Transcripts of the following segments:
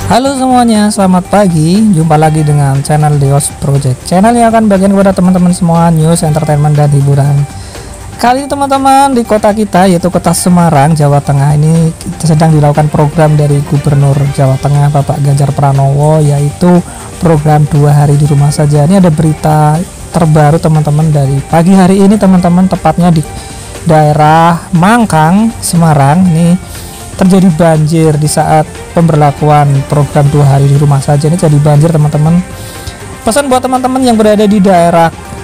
Halo semuanya, selamat pagi. Jumpa lagi dengan channel Deos Project, channel yang akan bagian kepada teman-teman semua news, entertainment, dan hiburan. Kali ini teman-teman, di kota kita yaitu kota Semarang, Jawa Tengah, ini sedang dilakukan program dari Gubernur Jawa Tengah Bapak Ganjar Pranowo, yaitu program 2 hari di rumah saja. Ini ada berita terbaru teman-teman dari pagi hari ini teman-teman, tepatnya di daerah Mangkang, Semarang. Ini terjadi banjir di saat pemberlakuan program 2 hari di rumah saja. Ini jadi banjir teman-teman. Pesan buat teman-teman yang berada di daerah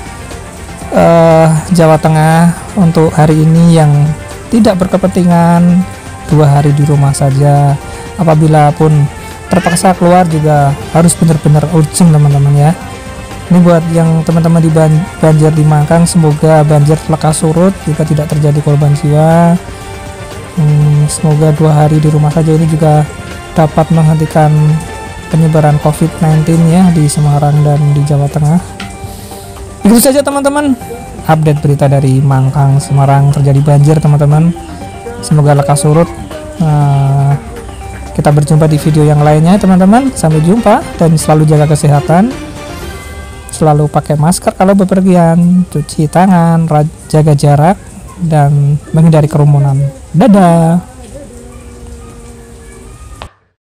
Jawa Tengah untuk hari ini yang tidak berkepentingan 2 hari di rumah saja. Apabila pun terpaksa keluar juga harus benar-benar urgent teman-teman ya. Ini buat yang teman-teman di banjir di Mangkang, semoga banjir lekas surut juga tidak terjadi korban jiwa. Semoga 2 hari di rumah saja ini juga dapat menghentikan penyebaran COVID-19 ya di Semarang dan di Jawa Tengah. Itu saja teman-teman, update berita dari Mangkang, Semarang, terjadi banjir teman-teman. Semoga lekas surut. Kita berjumpa di video yang lainnya teman-teman. Sampai jumpa dan selalu jaga kesehatan. Selalu pakai masker kalau bepergian, cuci tangan, jaga jarak, dan menghindari kerumunan. Dadah.